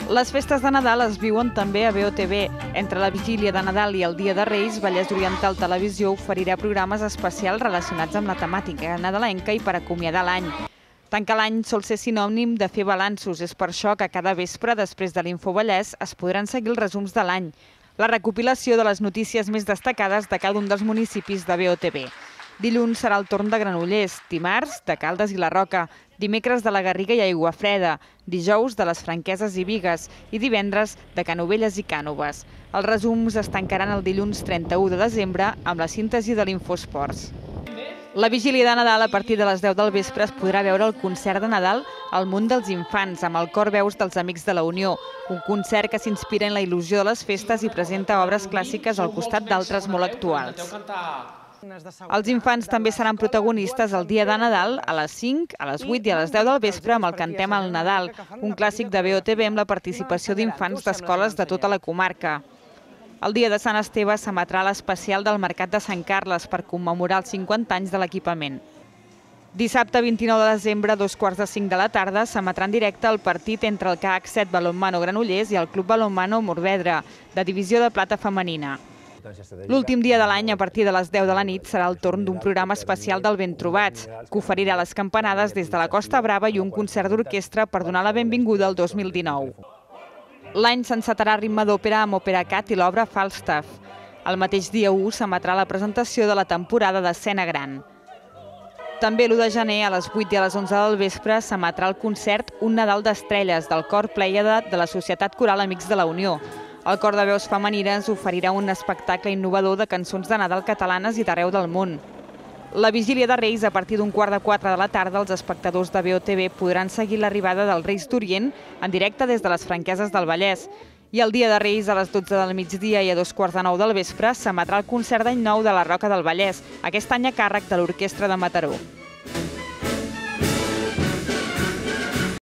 Les festes de Nadal es viuen també a BOTV. Entre la vigília de Nadal i el Dia de Reis, Vallès Oriental Televisió oferirà programes especials relacionats amb la temàtica nadalenca i per acomiadar l'any. Tancar l'any sol ser sinònim de fer balanços. És per això que cada vespre, després de l'Infovallès, es podran seguir els resums de l'any. La recopilació de les notícies més destacades de cada un dels municipis de BOTV. Dilluns serà el torn de Granollers, dimarts de Caldes i la Roca, dimecres de la Garriga i Aiguafreda, dijous de les Franqueses i Bigues i divendres de Canovelles i Cànoves. Els resums es tancaran el dilluns 31 de desembre amb la síntesi de l'Infosports. La vigília de Nadal a partir de les 10 del vespre es podrà veure el concert de Nadal al Món dels Infants amb el cor veus dels Amics de la Unió, un concert que s'inspira en la il·lusió de les festes i presenta obres clàssiques al costat d'altres molt actuals. Els infants també seran protagonistes el dia de Nadal a les 5, a les 8 i a les 10 del vespre amb el Cantem al Nadal, un clàssic de BOTV amb la participació d'infants d'escoles de tota la comarca. El dia de Sant Esteve s'emetrà l'especial del Mercat de Sant Carles per commemorar els 50 anys de l'equipament. Dissabte 29 de desembre, a 2:45 de la tarda, s'emetrà en directe el partit entre el CAH 7 Balonmano Granollers i el Club Balonmano Morvedre, de divisió de plata femenina. L'últim dia de l'any, a partir de les 10 de la nit, serà el torn d'un programa especial del Ben Trobats, que oferirà les campanades des de la Costa Brava i un concert d'orquestra per donar la benvinguda al 2019. L'any s'encetarà a ritme d'òpera amb Òpera Cat i l'obra Falstaff. El mateix dia 1 s'emetrà la presentació de la temporada d'Escena Gran. També l'1 de gener, a les 8 i a les 11 del vespre, s'emetrà el concert Un Nadal d'Estrelles, del cor Plèiade de la Societat Coral Amics de la Unió. El cor de veus femenines oferirà un espectacle innovador de cançons de Nadal catalanes i d'arreu del món. La vigília de Reis, a partir d'un 3:15 de la tarda, els espectadors de BOTV podran seguir l'arribada dels Reis d'Orient en directe des de les Franqueses del Vallès. I el dia de Reis, a les 12 del migdia i a 2:15 del vespre, s'emetrà el concert d'Any Nou de la Roca del Vallès, aquest any a càrrec de l'Orquestra de Mataró.